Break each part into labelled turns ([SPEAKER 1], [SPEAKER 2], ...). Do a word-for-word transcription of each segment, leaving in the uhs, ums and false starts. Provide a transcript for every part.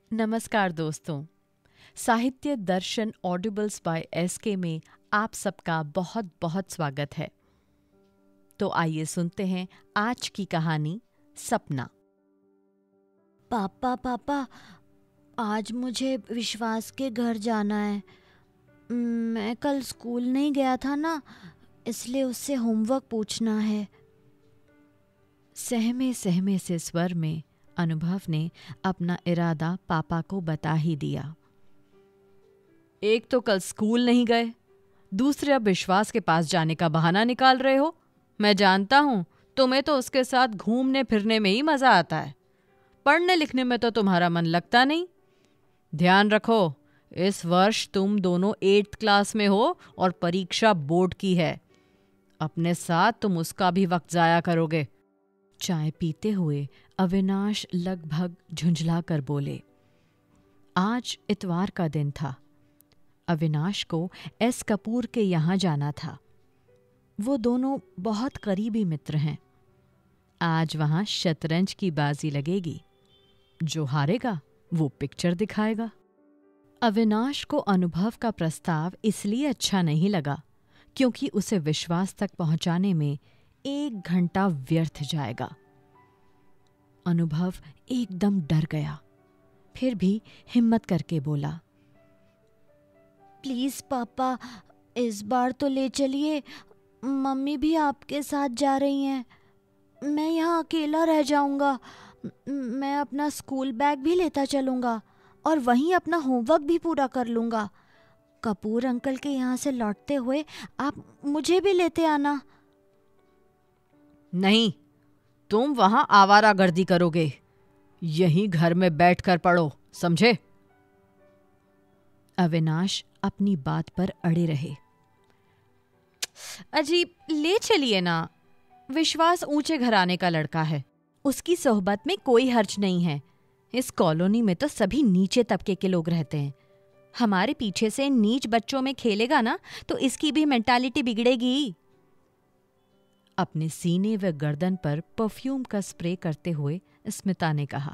[SPEAKER 1] नमस्कार दोस्तों, साहित्य दर्शन ऑडिबल्स बाय एसके में आप सबका बहुत बहुत स्वागत है। तो आइए सुनते हैं आज की कहानी सपना।
[SPEAKER 2] पापा पापा आज मुझे विश्वास के घर जाना है। मैं कल स्कूल नहीं गया था ना, इसलिए उससे होमवर्क पूछना है।
[SPEAKER 1] सहमे सहमे से स्वर में अनुभव ने अपना इरादा पापा को बता ही दिया। एक तो कल स्कूल नहीं गए, दूसरे अब विश्वास के पास जाने का बहाना निकाल रहे हो। मैं जानता हूं तुम्हें तो उसके साथ घूमने फिरने में ही मजा आता है, पढ़ने लिखने में तो तुम्हारा मन लगता नहीं। ध्यान रखो, इस वर्ष तुम दोनों एट्थ क्लास में हो और परीक्षा बोर्ड की है। अपने साथ तुम उसका भी वक्त जाया करोगे। चाय पीते हुए अविनाश लगभग झुंझला कर बोले। आज इतवार का दिन था। अविनाश को एस कपूर के यहाँ जाना था। वो दोनों बहुत करीबी मित्र हैं। आज वहां शतरंज की बाजी लगेगी। जो हारेगा वो पिक्चर दिखाएगा। अविनाश को अनुभव का प्रस्ताव इसलिए अच्छा नहीं लगा क्योंकि उसे विश्वास तक पहुंचाने में एक घंटा व्यर्थ जाएगा। अनुभव एकदम डर गया, फिर भी हिम्मत करके बोला,
[SPEAKER 2] प्लीज पापा इस बार तो ले चलिए। मम्मी भी आपके साथ जा रही हैं। मैं यहाँ अकेला रह जाऊंगा। मैं अपना स्कूल बैग भी लेता चलूंगा और वहीं अपना होमवर्क भी पूरा कर लूंगा। कपूर अंकल के यहाँ से लौटते हुए आप मुझे भी लेते आना।
[SPEAKER 1] नहीं, तुम वहां आवारागर्दी करोगे। यहीं घर में बैठकर पढ़ो, समझे? अविनाश अपनी बात पर अड़े रहे। अजीब, ले चलिए ना। विश्वास ऊंचे घराने का लड़का है, उसकी सोहबत में कोई हर्ज नहीं है। इस कॉलोनी में तो सभी नीचे तबके के लोग रहते हैं। हमारे पीछे से नीच बच्चों में खेलेगा ना तो इसकी भी मेंटालिटी बिगड़ेगी। अपने सीने व गर्दन पर परफ्यूम का स्प्रे करते हुए स्मिता ने कहा,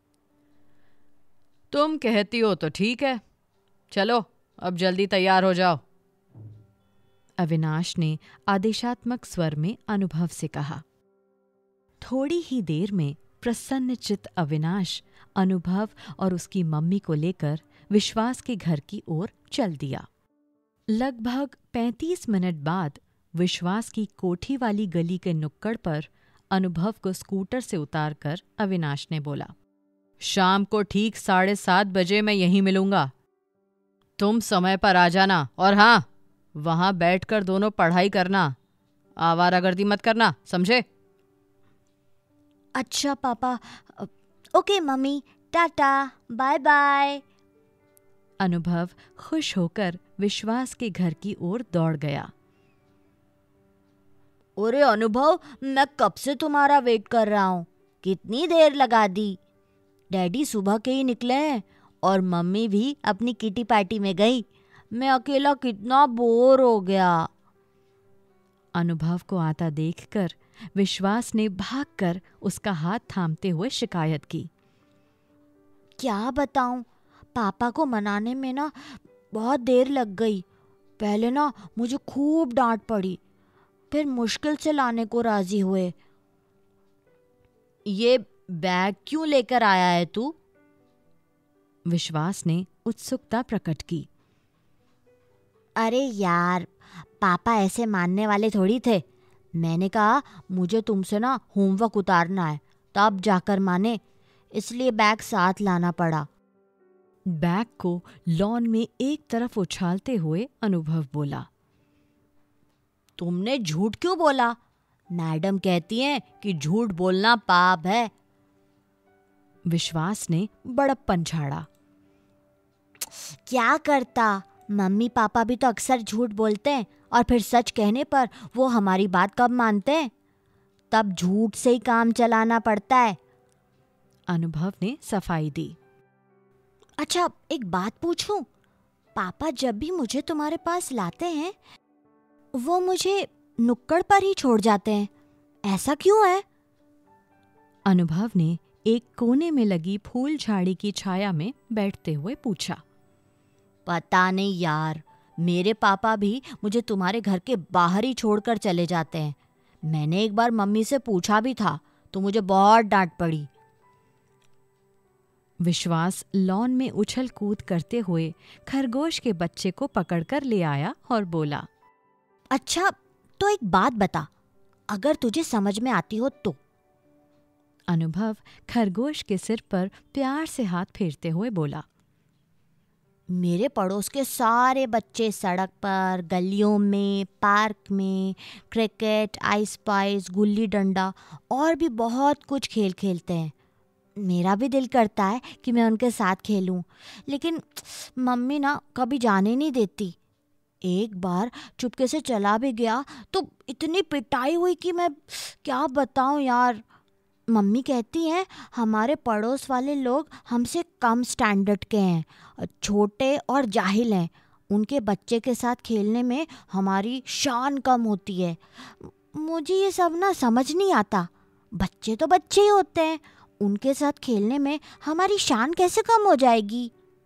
[SPEAKER 1] तुम कहती हो तो ठीक है, चलो अब जल्दी तैयार हो जाओ। अविनाश ने आदेशात्मक स्वर में अनुभव से कहा। थोड़ी ही देर में प्रसन्नचित्त अविनाश अनुभव और उसकी मम्मी को लेकर विश्वास के घर की ओर चल दिया। लगभग पैंतीस मिनट बाद विश्वास की कोठी वाली गली के नुक्कड़ पर अनुभव को स्कूटर से उतारकर अविनाश ने बोला, शाम को ठीक साढ़े सात बजे मैं यहीं मिलूंगा। तुम समय पर आ जाना और हाँ, वहां बैठकर दोनों पढ़ाई करना। आवारागर्दी मत करना, समझे?
[SPEAKER 2] अच्छा पापा। ओके मम्मी, टाटा, बाय बाय।
[SPEAKER 1] अनुभव खुश होकर विश्वास के घर की ओर दौड़ गया।
[SPEAKER 2] अरे अनुभव, मैं कब से तुम्हारा वेट कर रहा हूँ। कितनी देर लगा दी। डैडी सुबह के ही निकले हैं और मम्मी भी अपनी किटी पार्टी में गई। मैं अकेला कितना बोर हो गया।
[SPEAKER 1] अनुभव को आता देखकर विश्वास ने भागकर उसका हाथ थामते हुए शिकायत की।
[SPEAKER 2] क्या बताऊं, पापा को मनाने में ना बहुत देर लग गई। पहले ना मुझे खूब डांट पड़ी, फिर मुश्किल से लाने को राजी हुए। ये बैग क्यों लेकर आया है तू?
[SPEAKER 1] विश्वास ने उत्सुकता प्रकट की।
[SPEAKER 2] अरे यार, पापा ऐसे मानने वाले थोड़ी थे। मैंने कहा मुझे तुमसे ना होमवर्क उतारना है, तब जाकर माने, इसलिए बैग साथ लाना पड़ा।
[SPEAKER 1] बैग को लॉन में एक तरफ उछालते हुए अनुभव बोला,
[SPEAKER 2] तुमने झूठ क्यों बोला? मैडम कहती हैं कि झूठ बोलना पाप है।
[SPEAKER 1] विश्वास ने बड़प्पन झाड़ा।
[SPEAKER 2] क्या करता, मम्मी पापा भी तो अक्सर झूठ बोलते हैं और फिर सच कहने पर वो हमारी बात कब मानते हैं? तब झूठ से ही काम चलाना पड़ता है।
[SPEAKER 1] अनुभव ने सफाई दी।
[SPEAKER 2] अच्छा, एक बात पूछूं? पापा जब भी मुझे तुम्हारे पास लाते हैं वो मुझे नुक्कड़ पर ही छोड़ जाते हैं, ऐसा क्यों है?
[SPEAKER 1] अनुभव ने एक कोने में लगी फूल झाड़ी की छाया में बैठते हुए पूछा।
[SPEAKER 2] पता नहीं यार, मेरे पापा भी मुझे तुम्हारे घर के बाहर ही छोड़कर चले जाते हैं। मैंने एक बार मम्मी से पूछा भी था तो मुझे बहुत डांट पड़ी।
[SPEAKER 1] विश्वास लॉन में उछल कूद करते हुए खरगोश के बच्चे को पकड़कर ले आया और बोला,
[SPEAKER 2] अच्छा तो एक बात बता, अगर तुझे समझ में आती हो तो।
[SPEAKER 1] अनुभव खरगोश के सिर पर प्यार से हाथ फेरते हुए बोला,
[SPEAKER 2] मेरे पड़ोस के सारे बच्चे सड़क पर, गलियों में, पार्क में cricket, ice price, gulli danda और भी बहुत कुछ खेल खेलते हैं। मेरा भी दिल करता है कि मैं उनके साथ खेलूं, लेकिन मम्मी ना कभी जाने नहीं देती। एक बार चुपके से चला भी गया तो इतनी पिटाई हुई कि मैं क्या बताऊं यार। मम्मी कहती हैं हमारे पड़ोस वाले लोग हमसे कम स्टैंडर्ड के हैं, छोटे और जाहिल हैं। उनके बच्चे के साथ खेलने में हमारी शान कम होती है। मुझे ये सब ना समझ नहीं आता। बच्चे तो बच्चे ही होते हैं, उनके साथ खेलने में हमारी शान कैसे कम हो जाएगी।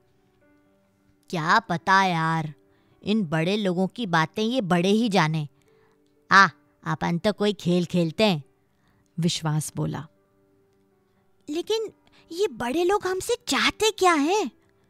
[SPEAKER 2] क्या पता यार, इन बड़े लोगों की बातें ये बड़े ही जाने। आ अपन तो कोई खेल खेलते हैं,
[SPEAKER 1] विश्वास बोला।
[SPEAKER 2] लेकिन ये बड़े लोग हमसे चाहते क्या हैं?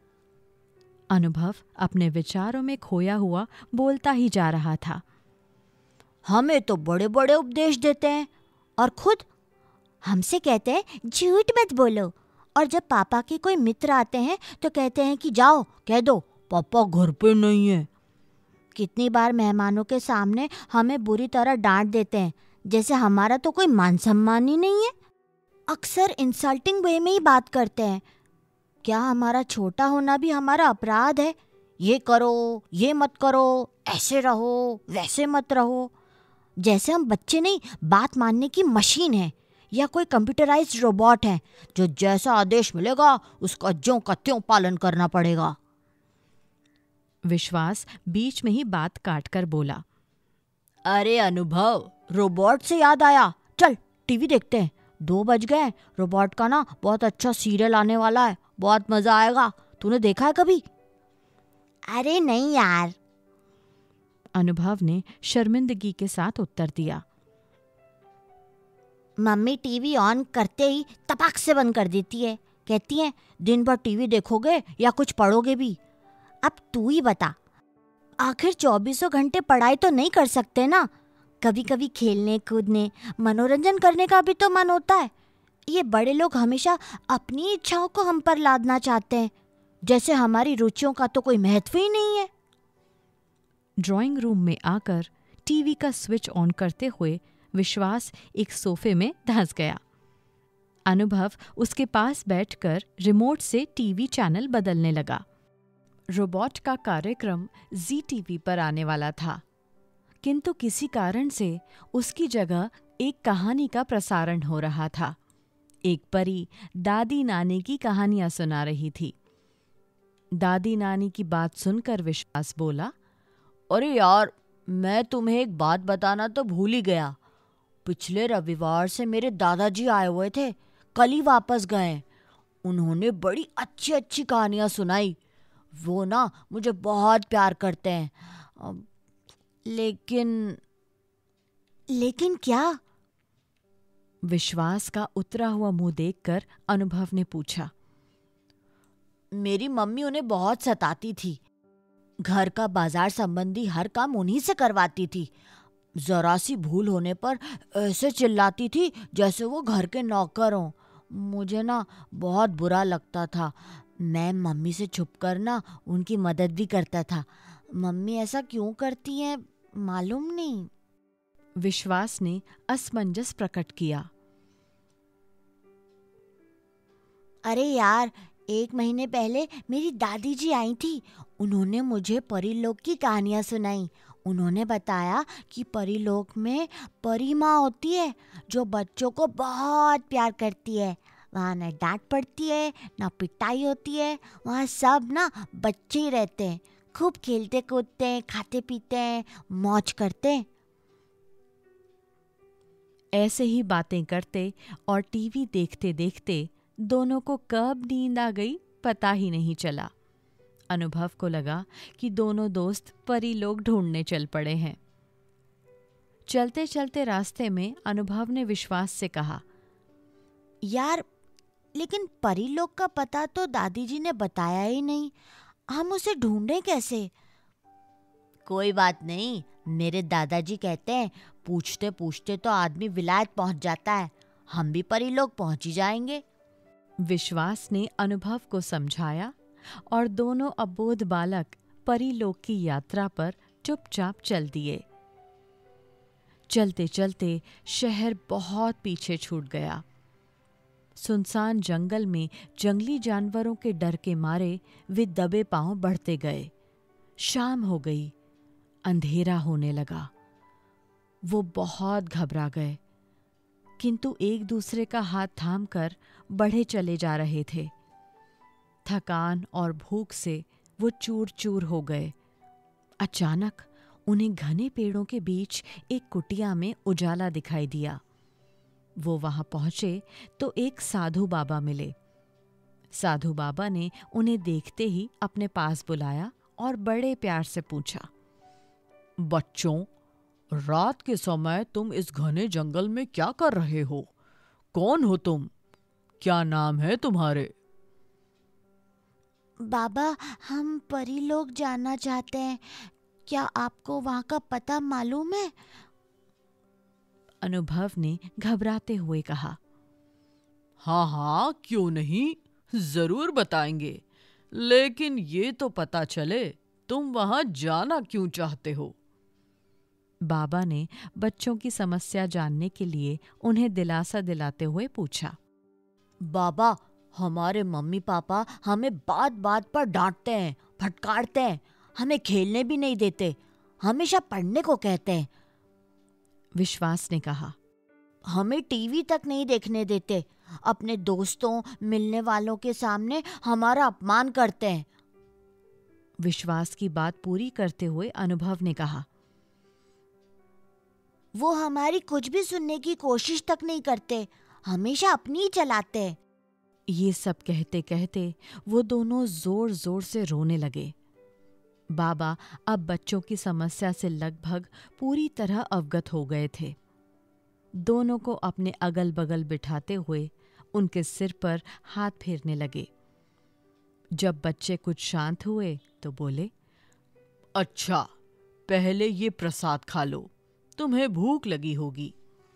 [SPEAKER 1] अनुभव अपने विचारों में खोया हुआ बोलता ही जा रहा था।
[SPEAKER 2] हमें तो बड़े बड़े उपदेश देते हैं और खुद हमसे कहते हैं झूठ मत बोलो, और जब पापा के कोई मित्र आते हैं तो कहते हैं कि जाओ कह दो पापा घर पे नहीं है। कितनी बार मेहमानों के सामने हमें बुरी तरह डांट देते हैं, जैसे हमारा तो कोई मान सम्मान ही नहीं है। अक्सर इंसल्टिंग वे में ही बात करते हैं। क्या हमारा छोटा होना भी हमारा अपराध है? ये करो, ये मत करो, ऐसे रहो, वैसे मत रहो, जैसे हम बच्चे नहीं, बात मानने की मशीन है या कोई कंप्यूटराइज्ड रोबोट है जो जैसा आदेश मिलेगा उसका ज्यों का त्यों पालन करना पड़ेगा।
[SPEAKER 1] विश्वास बीच में ही बात काटकर बोला,
[SPEAKER 2] अरे अनुभव, रोबोट से याद आया, चल टीवी देखते हैं। दो बज गए, रोबोट का ना बहुत अच्छा सीरियल आने वाला है, बहुत मजा आएगा। तूने देखा है कभी? अरे नहीं यार,
[SPEAKER 1] अनुभव ने शर्मिंदगी के साथ उत्तर दिया।
[SPEAKER 2] मम्मी टीवी ऑन करते ही तपाक से बंद कर देती है, कहती है दिन भर टीवी देखोगे या कुछ पढ़ोगे भी। अब तू ही बता, आखिर चौबीसों घंटे पढ़ाई तो नहीं कर सकते ना। कभी कभी खेलने कूदने, मनोरंजन करने का भी तो मन होता है। ये बड़े लोग हमेशा अपनी इच्छाओं को हम पर लादना चाहते हैं, जैसे हमारी रुचियों का तो कोई महत्व ही नहीं है।
[SPEAKER 1] ड्राइंग रूम में आकर टीवी का स्विच ऑन करते हुए विश्वास एक सोफे में धंस गया। अनुभव उसके पास बैठकर रिमोट से टीवी चैनल बदलने लगा। रोबोट का कार्यक्रम जी टीवी पर आने वाला था, किंतु किसी कारण से उसकी जगह एक कहानी का प्रसारण हो रहा था। एक परी दादी नानी की कहानियां सुना रही थी। दादी नानी की बात सुनकर विश्वास बोला, अरे यार, मैं तुम्हें एक बात बताना तो भूल ही गया। पिछले रविवार से मेरे दादाजी आए हुए थे, कल ही वापस गए। उन्होंने बड़ी अच्छी अच्छी कहानियां सुनाई। वो ना मुझे बहुत प्यार करते हैं। लेकिन लेकिन क्या? विश्वास का उतरा हुआ मुंह देखकर अनुभव ने पूछा।
[SPEAKER 2] मेरी मम्मी उन्हें बहुत सताती थी। घर का बाजार संबंधी हर काम उन्हीं से करवाती थी। जरा सी भूल होने पर ऐसे चिल्लाती थी जैसे वो घर के नौकर हों। मुझे ना बहुत बुरा लगता था। मैं मम्मी से छुपकर ना उनकी मदद भी करता था। मम्मी ऐसा क्यों करती हैं मालूम नहीं।
[SPEAKER 1] विश्वास ने असमंजस प्रकट किया।
[SPEAKER 2] अरे यार, एक महीने पहले मेरी दादी जी आई थी। उन्होंने मुझे परीलोक की कहानियां सुनाई। उन्होंने बताया कि परीलोक में परी माँ होती है जो बच्चों को बहुत प्यार करती है। वहाँ न डांट पड़ती है न पिटाई होती है। वहाँ सब ना बच्चे ही रहते हैं, खूब खेलते कूदते हैं, खाते पीते हैं, मौज करते हैं।
[SPEAKER 1] ऐसे ही बातें करते और टीवी देखते देखते दोनों को कब नींद आ गई पता ही नहीं चला। अनुभव को लगा कि दोनों दोस्त परी लोग ढूंढने चल पड़े हैं। चलते चलते रास्ते में अनुभव ने विश्वास से कहा,
[SPEAKER 2] यार, लेकिन परी लोग का पता तो दादी जी ने बताया ही नहीं, हम उसे ढूंढें कैसे? कोई बात नहीं, मेरे दादाजी कहते हैं पूछते पूछते तो आदमी विलायत पहुंच जाता है, हम भी परी लोग पहुंच ही जाएंगे।
[SPEAKER 1] विश्वास ने अनुभव को समझाया और दोनों अबोध बालक परी लोक की यात्रा पर चुपचाप चल दिए। चलते चलते शहर बहुत पीछे छूट गया। सुनसान जंगल में जंगली जानवरों के डर के मारे वे दबे पांव बढ़ते गए। शाम हो गई, अंधेरा होने लगा। वो बहुत घबरा गए, किंतु एक दूसरे का हाथ थामकर बढ़े चले जा रहे थे। थकान और भूख से वो चूर चूर हो गए। अचानक उन्हें घने पेड़ों के बीच एक कुटिया में उजाला दिखाई दिया। वो वहां पहुंचे तो एक साधु बाबा मिले। साधु बाबा ने उन्हें देखते ही अपने पास बुलाया और बड़े प्यार से पूछा,
[SPEAKER 3] बच्चों, रात के समय तुम इस घने जंगल में क्या कर रहे हो? कौन हो तुम? क्या नाम है तुम्हारे?
[SPEAKER 2] बाबा, हम परी लोग जानना चाहते हैं, क्या आपको वहाँ का पता मालूम है?
[SPEAKER 1] अनुभव ने घबराते हुए कहा,
[SPEAKER 3] हाँ हाँ, क्यों नहीं, जरूर बताएंगे, लेकिन ये तो पता चले तुम वहां जाना क्यों चाहते हो।
[SPEAKER 1] बाबा ने बच्चों की समस्या जानने के लिए उन्हें दिलासा दिलाते हुए पूछा,
[SPEAKER 2] बाबा, हमारे मम्मी पापा हमें बात बात पर डांटते हैं, फटकारते हैं, हमें खेलने भी नहीं देते, हमेशा पढ़ने को कहते हैं।
[SPEAKER 1] विश्वास ने कहा,
[SPEAKER 2] हमें टीवी तक नहीं देखने देते, अपने दोस्तों मिलने वालों के सामने हमारा अपमान करते हैं।
[SPEAKER 1] विश्वास की बात पूरी करते हुए अनुभव ने कहा,
[SPEAKER 2] वो हमारी कुछ भी सुनने की कोशिश तक नहीं करते, हमेशा अपनी ही चलाते हैं।
[SPEAKER 1] ये सब कहते कहते वो दोनों जोर जोर से रोने लगे। बाबा अब बच्चों की समस्या से लगभग पूरी तरह अवगत हो गए थे। दोनों को अपने अगल बगल बिठाते हुए उनके सिर पर हाथ फेरने लगे। जब बच्चे कुछ शांत हुए तो बोले,
[SPEAKER 3] अच्छा, पहले ये प्रसाद खा लो, तुम्हें भूख लगी होगी।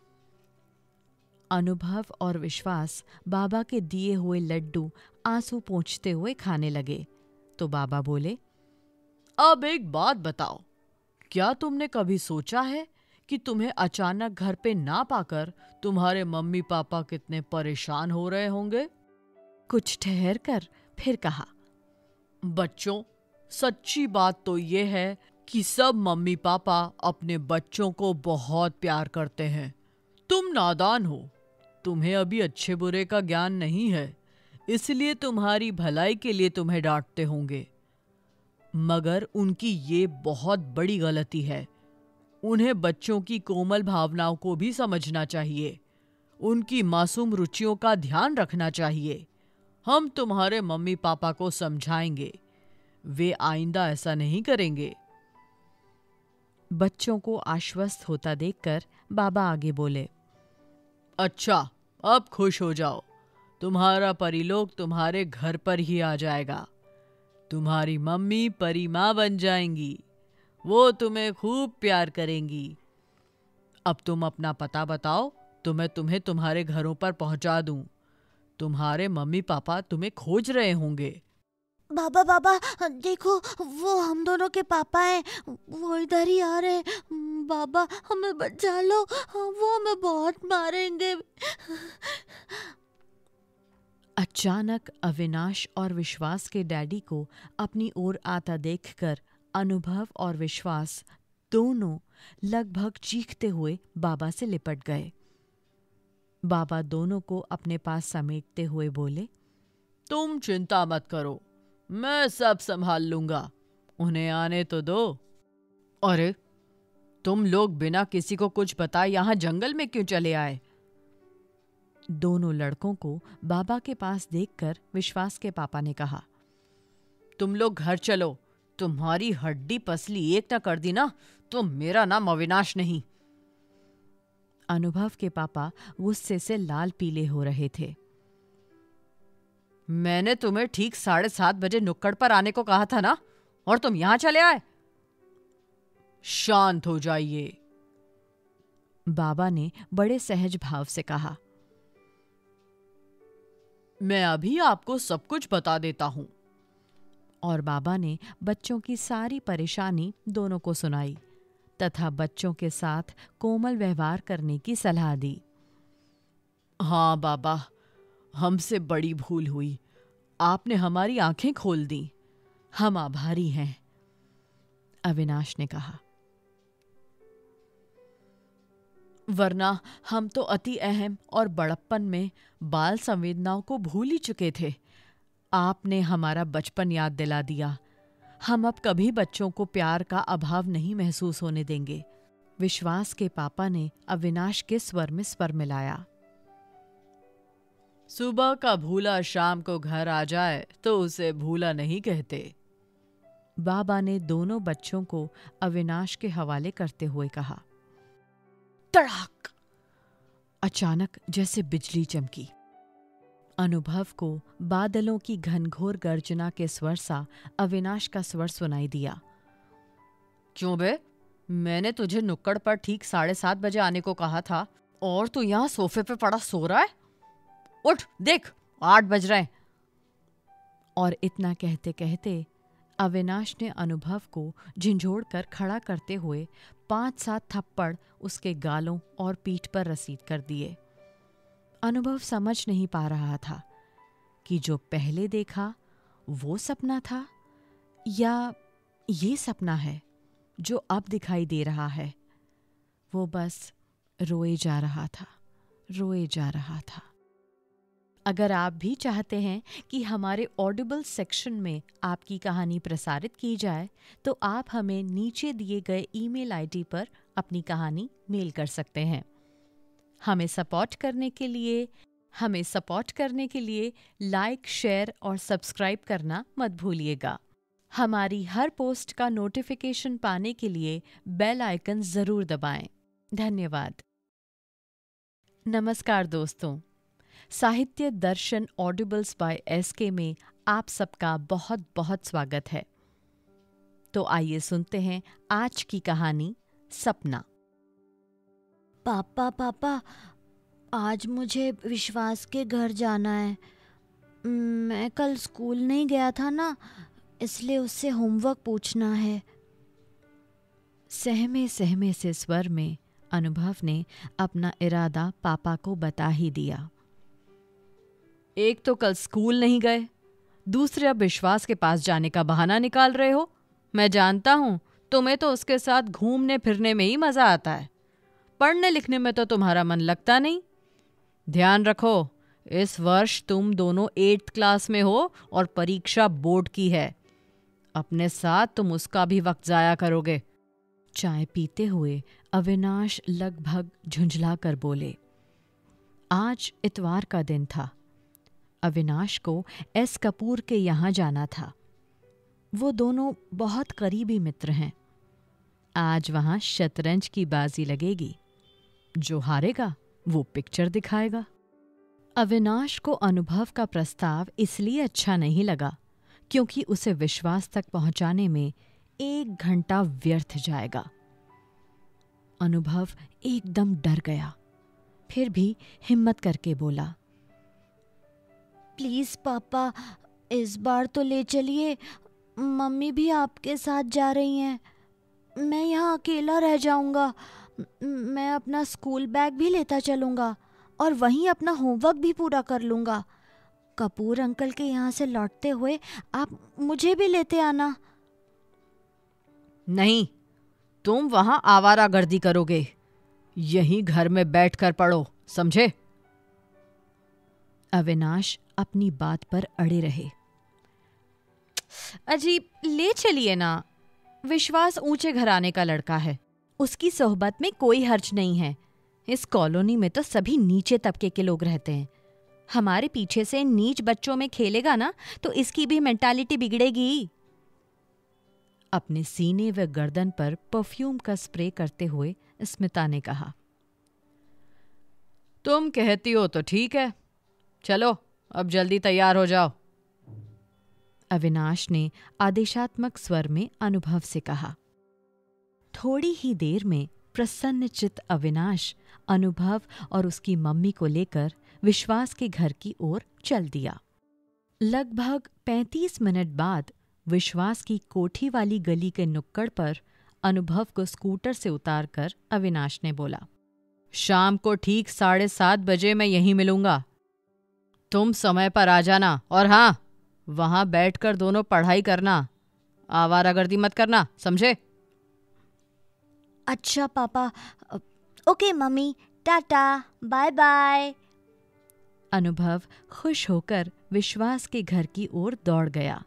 [SPEAKER 1] अनुभव और विश्वास बाबा के दिए हुए लड्डू आंसू पोंछते हुए खाने लगे तो बाबा बोले,
[SPEAKER 3] अब एक बात बताओ, क्या तुमने कभी सोचा है कि तुम्हें अचानक घर पे ना पाकर तुम्हारे मम्मी पापा कितने परेशान हो रहे होंगे?
[SPEAKER 1] कुछ ठहर कर फिर कहा,
[SPEAKER 3] बच्चों, सच्ची बात तो ये है कि सब मम्मी पापा अपने बच्चों को बहुत प्यार करते हैं। तुम नादान हो, तुम्हें अभी अच्छे बुरे का ज्ञान नहीं है, इसलिए तुम्हारी भलाई के लिए तुम्हें डांटते होंगे। मगर उनकी ये बहुत बड़ी गलती है। उन्हें बच्चों की कोमल भावनाओं को भी समझना चाहिए, उनकी मासूम रुचियों का ध्यान रखना चाहिए। हम तुम्हारे मम्मी पापा को समझाएंगे, वे आइंदा ऐसा नहीं करेंगे।
[SPEAKER 1] बच्चों को आश्वस्त होता देखकर बाबा आगे बोले,
[SPEAKER 3] अच्छा, अब खुश हो जाओ, तुम्हारा परिलोक तुम्हारे घर पर ही आ जाएगा। तुम्हारी मम्मी परी माँ बन जाएंगी, वो तुम्हें खूब प्यार करेंगी। अब तुम अपना पता बताओ तो मैं तुम्हें तुम्हारे घरों पर पहुंचा दूं। तुम्हारे मम्मी पापा तुम्हें खोज रहे होंगे।
[SPEAKER 2] बाबा बाबा, देखो, वो हम दोनों के पापा हैं, वो इधर ही आ रहे हैं। बाबा, हमें बचा लो, वो हमें बहुत मारेंगे।
[SPEAKER 1] अचानक अविनाश और विश्वास के डैडी को अपनी ओर आता देखकर अनुभव और विश्वास दोनों लगभग चीखते हुए बाबा से लिपट गए। बाबा दोनों को अपने पास समेटते हुए बोले,
[SPEAKER 3] तुम चिंता मत करो, मैं सब संभाल लूंगा, उन्हें आने तो दो। अरे, तुम लोग बिना किसी को कुछ बताए यहां जंगल में क्यों चले आए?
[SPEAKER 1] दोनों लड़कों को बाबा के पास देखकर विश्वास के पापा ने कहा,
[SPEAKER 3] तुम लोग घर चलो। तुम्हारी हड्डी पसली एक न कर दी ना तो मेरा नाम अविनाश नहीं।
[SPEAKER 1] अनुभव के पापा गुस्से से लाल पीले हो रहे थे।
[SPEAKER 3] मैंने तुम्हें ठीक साढ़े सात बजे नुक्कड़ पर आने को कहा था ना, और तुम यहां चले आए। शांत हो जाइए,
[SPEAKER 1] बाबा ने बड़े सहज भाव से कहा।
[SPEAKER 3] मैं अभी आपको सब कुछ बता देता हूं।
[SPEAKER 1] और बाबा ने बच्चों की सारी परेशानी दोनों को सुनाई तथा बच्चों के साथ कोमल व्यवहार करने की सलाह दी।
[SPEAKER 3] हाँ बाबा, हमसे बड़ी भूल हुई। आपने हमारी आंखें खोल दी। हम आभारी हैं,
[SPEAKER 1] अविनाश ने कहा।
[SPEAKER 3] वरना हम तो अति अहम और बड़प्पन में बाल संवेदनाओं को भूल ही चुके थे। आपने हमारा बचपन याद दिला दिया। हम अब कभी बच्चों को प्यार का अभाव नहीं महसूस होने देंगे।
[SPEAKER 1] विश्वास के पापा ने अविनाश के स्वर में स्वर मिलाया।
[SPEAKER 3] सुबह का भूला शाम को घर आ जाए तो उसे भूला नहीं कहते।
[SPEAKER 1] बाबा ने दोनों बच्चों को अविनाश के हवाले करते हुए कहा।
[SPEAKER 3] तड़ाक!
[SPEAKER 1] अचानक जैसे बिजली चमकी। अनुभव को बादलों की घनघोर गर्जना के स्वर सा अविनाश का स्वर सुनाई दिया।
[SPEAKER 3] क्यों बे? मैंने तुझे नुक्कड़ पर ठीक साढ़े सात बजे आने को कहा था और तू यहां सोफे पे पड़ा सो रहा है। उठ, देख आठ बज रहे हैं।
[SPEAKER 1] और इतना कहते कहते अविनाश ने अनुभव को झिंझोड़ कर खड़ा करते हुए पांच सात थप्पड़ उसके गालों और पीठ पर रसीद कर दिए। अनुभव समझ नहीं पा रहा था कि जो पहले देखा वो सपना था या ये सपना है जो अब दिखाई दे रहा है। वो बस रोए जा रहा था, रोए जा रहा था। अगर आप भी चाहते हैं कि हमारे ऑडिबल सेक्शन में आपकी कहानी प्रसारित की जाए तो आप हमें नीचे दिए गए ईमेल आईडी पर अपनी कहानी मेल कर सकते हैं। हमें सपोर्ट करने के लिए हमें सपोर्ट करने के लिए लाइक, शेयर और सब्सक्राइब करना मत भूलिएगा। हमारी हर पोस्ट का नोटिफिकेशन पाने के लिए बेल आइकन जरूर दबाएं। धन्यवाद। नमस्कार दोस्तों, साहित्य दर्शन ऑडिबल्स बाय एसके में आप सबका बहुत बहुत स्वागत है। तो आइए सुनते हैं आज की कहानी सपना।
[SPEAKER 2] पापा पापा आज मुझे विश्वास के घर जाना है। मैं कल स्कूल नहीं गया था ना, इसलिए उससे होमवर्क पूछना है।
[SPEAKER 1] सहमे सहमे से स्वर में अनुभव ने अपना इरादा पापा को बता ही दिया।
[SPEAKER 3] एक तो कल स्कूल नहीं गए, दूसरे अब विश्वास के पास जाने का बहाना निकाल रहे हो। मैं जानता हूं तुम्हें तो उसके साथ घूमने फिरने में ही मजा आता है, पढ़ने लिखने में तो तुम्हारा मन लगता नहीं। ध्यान रखो, इस वर्ष तुम दोनों एट्थ क्लास में हो और परीक्षा बोर्ड की है। अपने साथ तुम उसका भी वक्त जाया करोगे।
[SPEAKER 1] चाय पीते हुए अविनाश लगभग झुंझला कर बोले। आज इतवार का दिन था। अविनाश को एस कपूर के यहाँ जाना था। वो दोनों बहुत करीबी मित्र हैं। आज वहां शतरंज की बाजी लगेगी। जो हारेगा वो पिक्चर दिखाएगा। अविनाश को अनुभव का प्रस्ताव इसलिए अच्छा नहीं लगा क्योंकि उसे विश्वास तक पहुंचाने में एक घंटा व्यर्थ जाएगा। अनुभव एकदम डर गया, फिर भी हिम्मत करके बोला,
[SPEAKER 2] प्लीज पापा इस बार तो ले चलिए। मम्मी भी आपके साथ जा रही हैं। मैं यहाँ अकेला रह जाऊंगा। मैं अपना स्कूल बैग भी लेता चलूंगा और वहीं अपना होमवर्क भी पूरा कर लूंगा। कपूर अंकल के यहाँ से लौटते हुए आप मुझे भी लेते आना।
[SPEAKER 3] नहीं, तुम वहां आवारागर्दी करोगे। यहीं घर में बैठकर पढ़ो, समझे?
[SPEAKER 1] अविनाश अपनी बात पर अड़े रहे।
[SPEAKER 3] अजीब, ले चलिए ना। विश्वास ऊंचे घराने का लड़का है, उसकी सोहबत में कोई हर्ज नहीं है।
[SPEAKER 1] इस कॉलोनी में तो सभी नीचे तबके के लोग रहते हैं। हमारे पीछे से नीच बच्चों में खेलेगा ना तो इसकी भी मेंटालिटी बिगड़ेगी। अपने सीने व गर्दन पर परफ्यूम का स्प्रे करते हुए स्मिता ने कहा।
[SPEAKER 3] तुम कहती हो तो ठीक है, चलो अब जल्दी तैयार हो जाओ।
[SPEAKER 1] अविनाश ने आदेशात्मक स्वर में अनुभव से कहा। थोड़ी ही देर में प्रसन्नचित्त अविनाश अनुभव और उसकी मम्मी को लेकर विश्वास के घर की ओर चल दिया। लगभग पैंतीस मिनट बाद विश्वास की कोठी वाली गली के नुक्कड़ पर अनुभव को स्कूटर से उतारकर अविनाश ने बोला,
[SPEAKER 3] शाम को ठीक साढ़े सात बजे मैं यहीं मिलूंगा। तुम समय पर आ जाना और हाँ, वहां बैठकर दोनों पढ़ाई करना, आवारागर्दी मत करना, समझे?
[SPEAKER 2] अच्छा पापा। ओके मम्मी, टाटा, बाय बाय।
[SPEAKER 1] अनुभव खुश होकर विश्वास के घर की ओर दौड़ गया।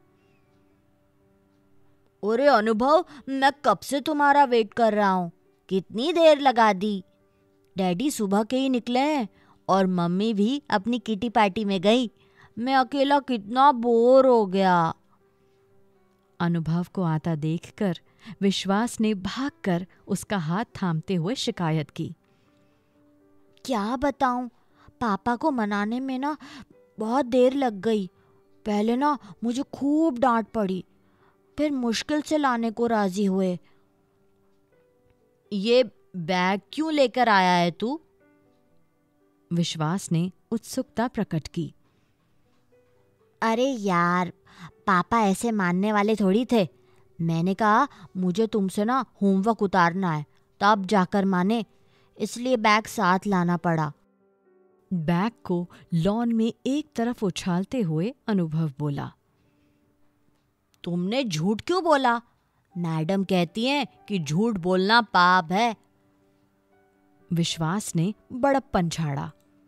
[SPEAKER 2] अरे अनुभव, मैं कब से तुम्हारा वेट कर रहा हूँ, कितनी देर लगा दी। डैडी सुबह के ही निकले हैं और मम्मी भी अपनी किटी पार्टी में गई। मैं अकेला कितना बोर हो गया।
[SPEAKER 1] अनुभव को आता देखकर विश्वास ने भागकर उसका हाथ थामते हुए शिकायत की।
[SPEAKER 2] क्या बताऊं, पापा को मनाने में ना बहुत देर लग गई। पहले ना मुझे खूब डांट पड़ी, फिर मुश्किल से लाने को राजी हुए। ये बैग क्यों लेकर आया है तू?
[SPEAKER 1] विश्वास ने उत्सुकता प्रकट की।
[SPEAKER 2] अरे यार, पापा ऐसे मानने वाले थोड़ी थे। मैंने कहा मुझे तुमसे ना होमवर्क उतारना है, तब जाकर माने, इसलिए बैग साथ लाना पड़ा।
[SPEAKER 1] बैग को लॉन में एक तरफ उछालते हुए अनुभव बोला।
[SPEAKER 2] तुमने झूठ क्यों बोला? मैडम कहती हैं कि झूठ बोलना पाप है।
[SPEAKER 1] विश्वास ने बड़प्पन झाड़ा।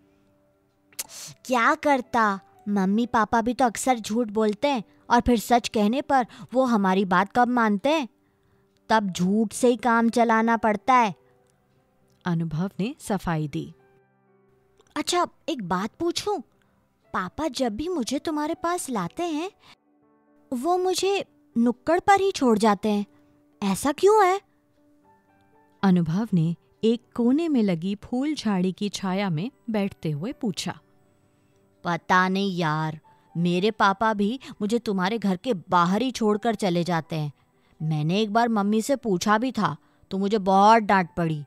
[SPEAKER 2] क्या करता, मम्मी पापा भी तो अक्सर झूठ बोलते हैं और फिर सच कहने पर वो हमारी बात कब मानते हैं? तब झूठ से ही काम चलाना पड़ता है।
[SPEAKER 1] अनुभव ने सफाई दी।
[SPEAKER 2] अच्छा, एक बात पूछूं? पापा जब भी मुझे तुम्हारे पास लाते हैं वो मुझे नुक्कड़ पर ही छोड़ जाते हैं, ऐसा क्यों है?
[SPEAKER 1] अनुभव ने एक कोने में लगी फूल झाड़ी की छाया में बैठते हुए पूछा।
[SPEAKER 2] पता नहीं यार, मेरे पापा भी मुझे तुम्हारे घर के बाहर ही छोड़कर चले जाते हैं। मैंने एक बार मम्मी से पूछा भी था तो मुझे बहुत डांट पड़ी।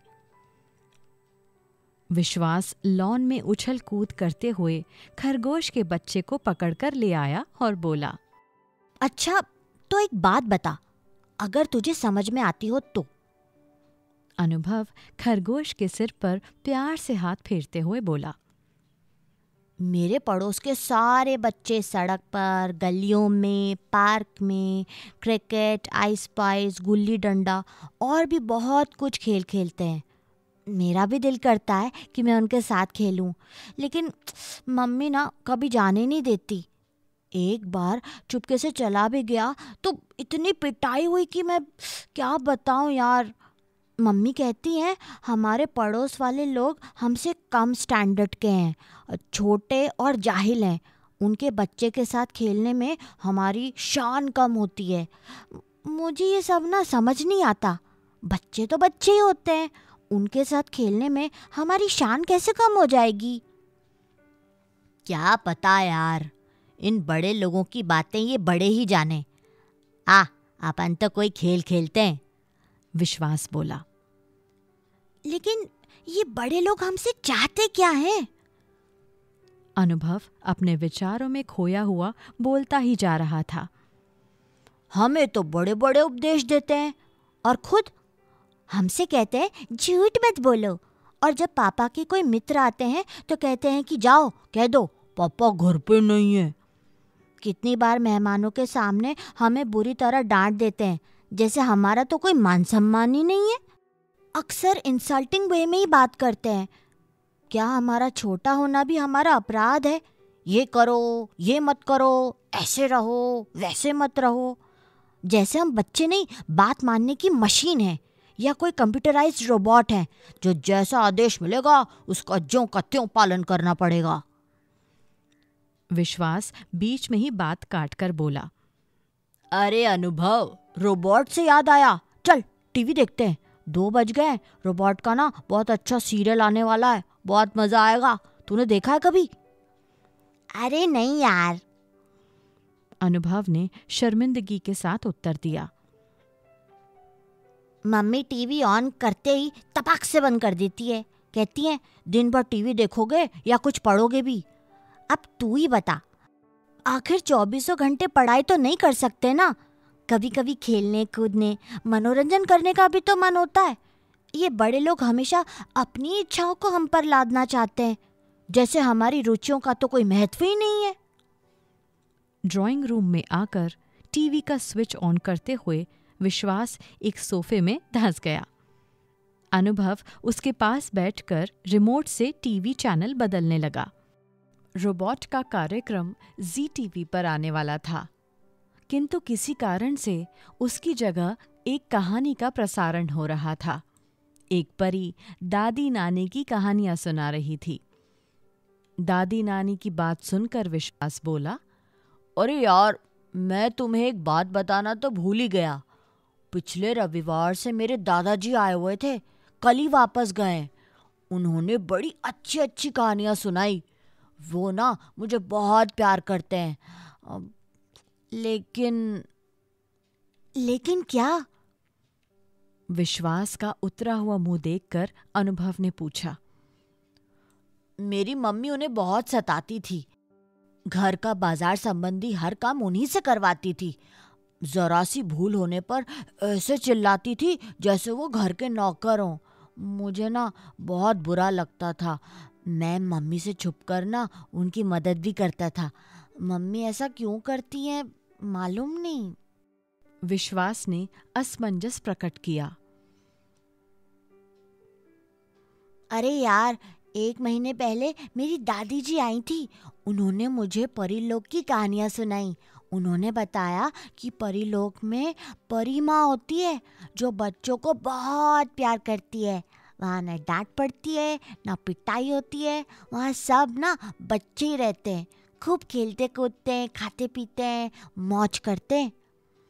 [SPEAKER 1] विश्वास लॉन में उछल कूद करते हुए खरगोश के बच्चे को पकड़कर ले आया और बोला,
[SPEAKER 2] अच्छा तो एक बात बता, अगर तुझे समझ में आती हो तो।
[SPEAKER 1] अनुभव खरगोश के सिर पर प्यार से हाथ फेरते हुए बोला।
[SPEAKER 2] मेरे पड़ोस के सारे बच्चे सड़क पर, गलियों में, पार्क में cricket, ice price, gulli danda और भी बहुत कुछ खेल खेलते हैं। मेरा भी दिल करता है कि मैं उनके साथ खेलूं, लेकिन मम्मी ना कभी जाने नहीं देती। एक बार चुपके से चला भी गया तो इतनी पिटाई हुई कि मैं क्या बताऊं यार। मम्मी कहती हैं हमारे पड़ोस वाले लोग हमसे कम स्टैंडर्ड के हैं, छोटे और जाहिल हैं। उनके बच्चे के साथ खेलने में हमारी शान कम होती है। मुझे ये सब ना समझ नहीं आता। बच्चे तो बच्चे ही होते हैं, उनके साथ खेलने में हमारी शान कैसे कम हो जाएगी? क्या पता यार, इन बड़े लोगों की बातें ये बड़े ही जाने। आ, अपन तो कोई खेल खेलते हैं,
[SPEAKER 1] विश्वास बोला।
[SPEAKER 2] लेकिन ये बड़े लोग हमसे चाहते क्या हैं?
[SPEAKER 1] अनुभव अपने विचारों में खोया हुआ बोलता ही जा रहा था।
[SPEAKER 2] हमें तो बड़े बड़े उपदेश देते हैं और खुद हमसे कहते हैं झूठ मत बोलो, और जब पापा के कोई मित्र आते हैं तो कहते हैं कि जाओ कह दो पापा घर पे नहीं है। कितनी बार मेहमानों के सामने हमें बुरी तरह डांट देते हैं, जैसे हमारा तो कोई मान सम्मान ही नहीं है। अक्सर इंसल्टिंग वे में ही बात करते हैं। क्या हमारा छोटा होना भी हमारा अपराध है? ये करो, ये मत करो, ऐसे रहो, वैसे मत रहो। जैसे हम बच्चे नहीं, बात मानने की मशीन है। या कोई कंप्यूटराइज्ड रोबोट हैं जो जैसा आदेश मिलेगा उसका ज्यों का त्यों पालन करना पड़ेगा।
[SPEAKER 1] विश्वास बीच में ही बात काटकर बोला,
[SPEAKER 2] अरे अनुभव, रोबोट से याद आया, चल टीवी देखते हैं। दो बज गए, रोबोट का ना बहुत अच्छा सीरियल आने वाला है, बहुत मजा आएगा। तूने देखा है कभी? अरे नहीं यार,
[SPEAKER 1] अनुभव ने शर्मिंदगी के साथ उत्तर दिया।
[SPEAKER 2] मम्मी टीवी ऑन करते ही तपाक से बंद कर देती है, कहती है दिन भर टीवी देखोगे या कुछ पढ़ोगे भी। अब तू ही बता, आखिर चौबीसों घंटे पढ़ाई तो नहीं कर सकते ना, कभी कभी खेलने कूदने मनोरंजन करने का भी तो मन होता है। ये बड़े लोग हमेशा अपनी इच्छाओं को हम पर लादना चाहते हैं, जैसे हमारी रुचियों का तो कोई महत्व ही नहीं है।
[SPEAKER 1] ड्राइंग रूम में आकर टीवी का स्विच ऑन करते हुए विश्वास एक सोफे में धंस गया। अनुभव उसके पास बैठकर रिमोट से टीवी चैनल बदलने लगा। रोबोट का कार्यक्रम जी टीवी पर आने वाला था, किंतु किसी कारण से उसकी जगह एक कहानी का प्रसारण हो रहा था। एक परी दादी नानी की कहानियां सुना रही थी। दादी नानी की बात सुनकर विश्वास बोला,
[SPEAKER 2] अरे यार, मैं तुम्हें एक बात बताना तो भूल ही गया। पिछले रविवार से मेरे दादाजी आए हुए थे, कल ही वापस गए। उन्होंने बड़ी अच्छी अच्छी कहानियां सुनाई। वो ना मुझे बहुत प्यार करते हैं। लेकिन लेकिन क्या?
[SPEAKER 1] विश्वास का उतरा हुआ मुंह देखकर अनुभव ने पूछा।
[SPEAKER 2] मेरी मम्मी उन्हें बहुत सताती थी। घर का बाजार संबंधी हर काम उन्हीं से करवाती थी। जरा सी भूल होने पर ऐसे चिल्लाती थी जैसे वो घर के नौकर हों। मुझे ना बहुत बुरा लगता था। मैं मम्मी से छुपकर ना उनकी मदद भी करता था। मम्मी ऐसा क्यों करती है मालूम नहीं।
[SPEAKER 1] विश्वास ने असमंजस प्रकट किया।
[SPEAKER 2] अरे यार, एक महीने पहले मेरी दादी जी आई थी। उन्होंने मुझे परीलोक की कहानियां सुनाई। उन्होंने बताया कि परीलोक में परी माँ होती है जो बच्चों को बहुत प्यार करती है। वहाँ न डांट पड़ती है न पिटाई होती है। वहाँ सब ना बच्चे ही रहते हैं, खूब खेलते कूदते हैं, खाते पीते हैं, मौज करते हैं।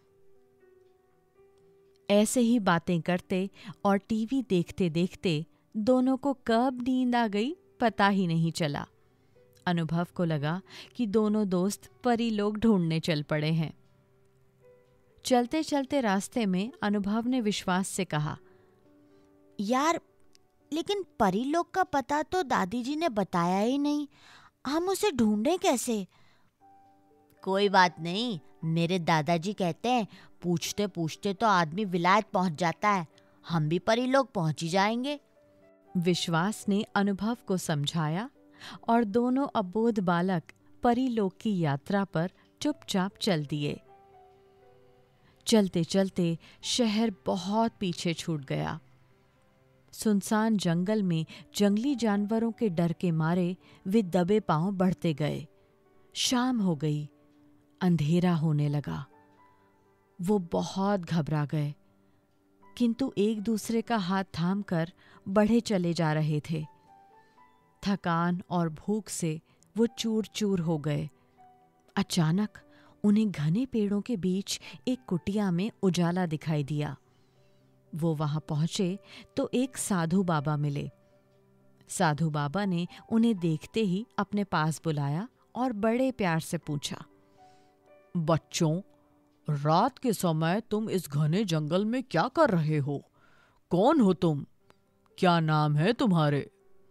[SPEAKER 1] ऐसे ही बातें करते और टीवी देखते देखते दोनों को कब नींद आ गई पता ही नहीं चला। अनुभव को लगा कि दोनों दोस्त परीलोक ढूंढने चल पड़े हैं। चलते चलते रास्ते में अनुभव ने विश्वास से कहा,
[SPEAKER 2] यार, लेकिन परीलोक का पता तो दादी जी ने बताया ही नहीं। हम उसे ढूंढे कैसे? कोई बात नहीं, मेरे दादाजी कहते हैं पूछते पूछते तो आदमी विलायत पहुंच जाता है। हम भी परीलोक पहुंच ही जाएंगे।
[SPEAKER 1] विश्वास ने अनुभव को समझाया और दोनों अबोध बालक परीलोक की यात्रा पर चुपचाप चल दिए। चलते चलते शहर बहुत पीछे छूट गया। सुनसान जंगल में जंगली जानवरों के डर के मारे वे दबे पांव बढ़ते गए। शाम हो गई, अंधेरा होने लगा। वो बहुत घबरा गए, किंतु एक दूसरे का हाथ थामकर बढ़े चले जा रहे थे। थकान और भूख से वो चूर चूर हो गए। अचानक उन्हें घने पेड़ों के बीच एक कुटिया में उजाला दिखाई दिया। वो वहां पहुंचे तो एक साधु बाबा मिले। साधु बाबा ने उन्हें देखते ही अपने पास बुलाया और बड़े प्यार से पूछा,
[SPEAKER 3] बच्चों, रात के समय तुम इस घने जंगल में क्या कर रहे हो? कौन हो तुम? क्या नाम है तुम्हारे?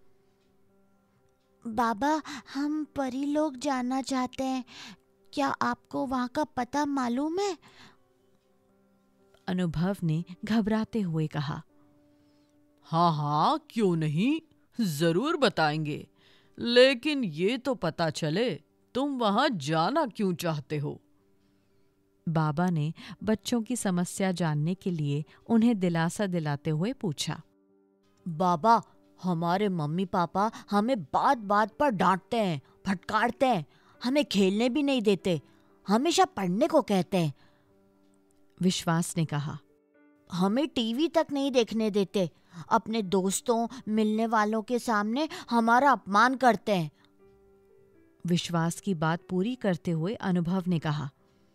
[SPEAKER 2] बाबा, हम परीलोक जाना चाहते हैं। क्या आपको वहाँ का पता मालूम है?
[SPEAKER 1] अनुभव ने घबराते हुए कहा।
[SPEAKER 3] हाँ हाँ, क्यों नहीं, जरूर बताएंगे। लेकिन ये तो पता चले तुम वहां जाना क्यों चाहते हो?
[SPEAKER 1] बाबा ने बच्चों की समस्या जानने के लिए उन्हें दिलासा दिलाते हुए पूछा।
[SPEAKER 2] बाबा, हमारे मम्मी पापा हमें बात बात पर डांटते हैं, फटकारते हैं, हमें खेलने भी नहीं देते, हमेशा पढ़ने को कहते हैं।
[SPEAKER 1] विश्वास ने कहा।
[SPEAKER 2] हमें टीवी तक नहीं देखने देते। अपने दोस्तों, मिलने वालों के सामने हमारा अपमान करते हैं।
[SPEAKER 1] विश्वास की बात पूरी करते हुए अनुभव ने कहा।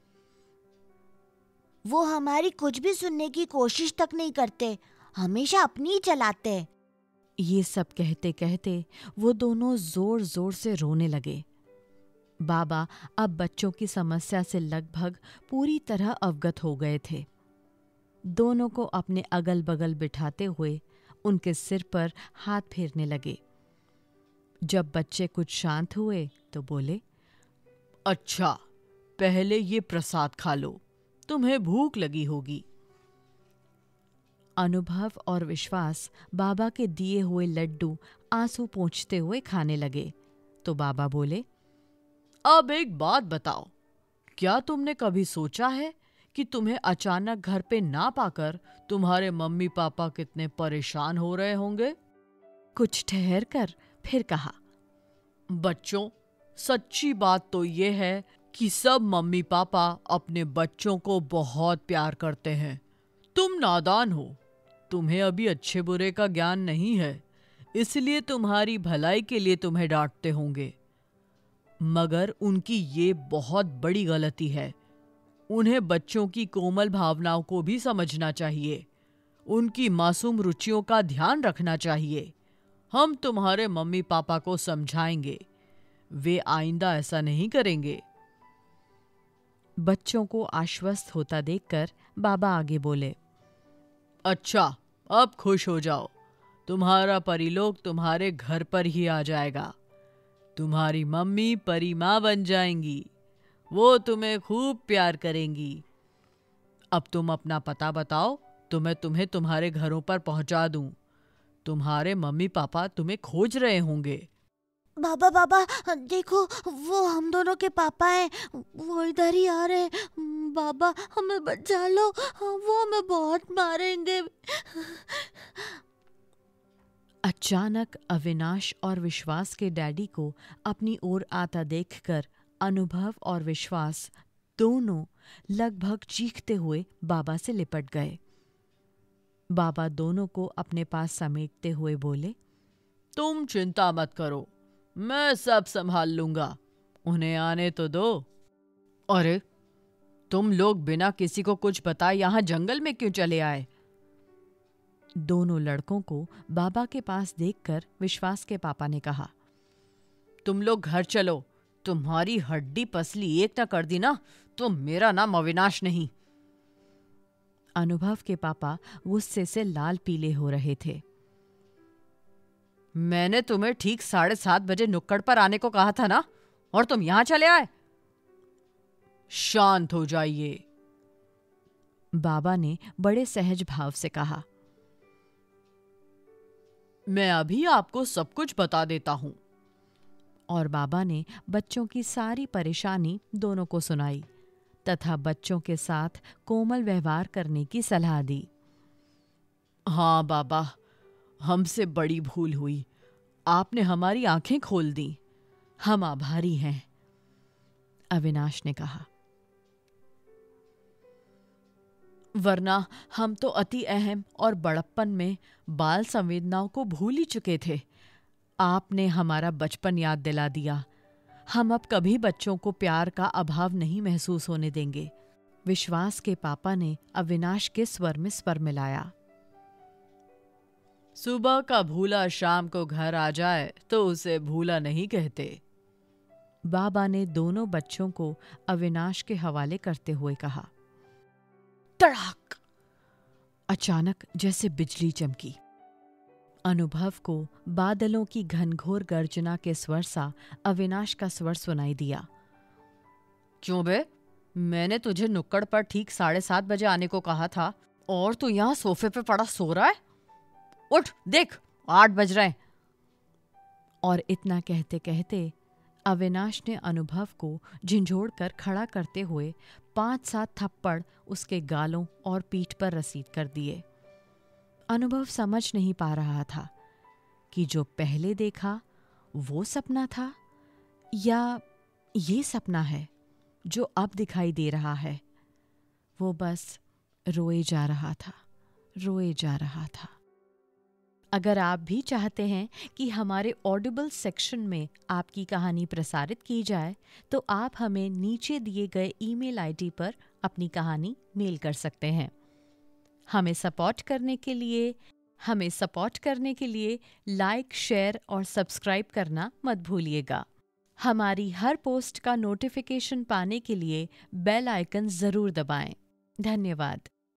[SPEAKER 2] वो हमारी कुछ भी सुनने की कोशिश तक नहीं करते, हमेशा अपनी ही चलाते हैं।
[SPEAKER 1] ये सब कहते कहते वो दोनों जोर जोर से रोने लगे। बाबा अब बच्चों की समस्या से लगभग पूरी तरह अवगत हो गए थे। दोनों को अपने अगल बगल बिठाते हुए उनके सिर पर हाथ फेरने लगे। जब बच्चे कुछ शांत हुए तो बोले,
[SPEAKER 3] अच्छा, पहले ये प्रसाद खा लो, तुम्हें भूख लगी होगी।
[SPEAKER 1] अनुभव और विश्वास बाबा के दिए हुए लड्डू आंसू पोंछते हुए खाने लगे तो बाबा बोले,
[SPEAKER 3] अब एक बात बताओ, क्या तुमने कभी सोचा है कि तुम्हें अचानक घर पे ना पाकर तुम्हारे मम्मी पापा कितने परेशान हो रहे होंगे?
[SPEAKER 1] कुछ ठहर कर फिर कहा,
[SPEAKER 3] बच्चों, सच्ची बात तो ये है कि सब मम्मी पापा अपने बच्चों को बहुत प्यार करते हैं। तुम नादान हो, तुम्हें अभी अच्छे बुरे का ज्ञान नहीं है, इसलिए तुम्हारी भलाई के लिए तुम्हें डांटते होंगे। मगर उनकी ये बहुत बड़ी गलती है। उन्हें बच्चों की कोमल भावनाओं को भी समझना चाहिए, उनकी मासूम रुचियों का ध्यान रखना चाहिए। हम तुम्हारे मम्मी पापा को समझाएंगे, वे आइंदा ऐसा नहीं करेंगे।
[SPEAKER 1] बच्चों को आश्वस्त होता देखकर बाबा आगे बोले,
[SPEAKER 3] अच्छा, अब खुश हो जाओ, तुम्हारा परिलोक तुम्हारे घर पर ही आ जाएगा। तुम्हारी मम्मी परी माँ बन जाएंगी, वो तुम्हें खूब प्यार करेंगी। अब तुम अपना पता बताओ तो मैं तुम्हें तुम्हारे घरों पर पहुंचा दूं। तुम्हारे मम्मी पापा तुम्हें खोज रहे होंगे।
[SPEAKER 2] बाबा बाबा देखो, वो हम दोनों के पापा हैं, वो इधर ही आ रहे हैं। बाबा हमें बचा लो, वो हमें बहुत मारेंगे।
[SPEAKER 1] अचानक अविनाश और विश्वास के डैडी को अपनी ओर आता देखकर अनुभव और विश्वास दोनों लगभग चीखते हुए बाबा से लिपट गए। बाबा दोनों को अपने पास समेटते हुए बोले,
[SPEAKER 3] तुम चिंता मत करो, मैं सब संभाल लूंगा, उन्हें आने तो दो। अरे, तुम लोग बिना किसी को कुछ बताए यहां जंगल में क्यों चले आए?
[SPEAKER 1] दोनों लड़कों को बाबा के पास देखकर विश्वास के पापा ने कहा,
[SPEAKER 3] तुम लोग घर चलो, तुम्हारी हड्डी पसली एक न कर दी ना तो मेरा नाम अविनाश नहीं।
[SPEAKER 1] अनुभव के पापा गुस्से से लाल पीले हो रहे थे।
[SPEAKER 3] मैंने तुम्हें ठीक साढ़े सात बजे नुक्कड़ पर आने को कहा था ना, और तुम यहां चले आए। शांत हो जाइए,
[SPEAKER 1] बाबा ने बड़े सहज भाव से कहा।
[SPEAKER 3] मैं अभी आपको सब कुछ बता देता हूं।
[SPEAKER 1] और बाबा ने बच्चों की सारी परेशानी दोनों को सुनाई तथा बच्चों के साथ कोमल व्यवहार करने की सलाह दी।
[SPEAKER 3] हाँ बाबा, हमसे बड़ी भूल हुई, आपने हमारी आंखें खोल दी, हम आभारी हैं,
[SPEAKER 1] अविनाश ने कहा।
[SPEAKER 3] वरना हम तो अति अहम और बड़प्पन में बाल संवेदनाओं को भूल ही चुके थे। आपने हमारा बचपन याद दिला दिया। हम अब कभी बच्चों को प्यार का अभाव नहीं महसूस होने देंगे।
[SPEAKER 1] विश्वास के पापा ने अविनाश के स्वर में स्वर मिलाया।
[SPEAKER 3] सुबह का भूला शाम को घर आ जाए तो उसे भूला नहीं कहते।
[SPEAKER 1] बाबा ने दोनों बच्चों को अविनाश के हवाले करते हुए कहा।
[SPEAKER 3] तड़ाक!
[SPEAKER 1] अचानक जैसे बिजली चमकी। अनुभव को बादलों की घनघोर गर्जना के स्वर सा अविनाश का स्वर सुनाई दिया।
[SPEAKER 3] क्यों बे, मैंने तुझे नुक्कड़ पर ठीक साढ़े सात बजे आने को कहा था और तू यहाँ सोफे पे पड़ा सो रहा है। उठ, देख आठ बज रहे हैं।
[SPEAKER 1] और इतना कहते कहते अविनाश ने अनुभव को झिंझोड़ कर खड़ा करते हुए पांच सात थप्पड़ उसके गालों और पीठ पर रसीद कर दिए। अनुभव समझ नहीं पा रहा था कि जो पहले देखा वो सपना था या ये सपना है जो अब दिखाई दे रहा है। वो बस रोए जा रहा था। रोए जा रहा था। अगर आप भी चाहते हैं कि हमारे ऑडिबल सेक्शन में आपकी कहानी प्रसारित की जाए, तो आप हमें नीचे दिए गए ईमेल आईडी पर अपनी कहानी मेल कर सकते हैं। हमें सपोर्ट करने के लिए हमें सपोर्ट करने के लिए लाइक, शेयर और सब्सक्राइब करना मत भूलिएगा। हमारी हर पोस्ट का नोटिफिकेशन पाने के लिए बेल आइकन ज़रूर दबाएं। धन्यवाद।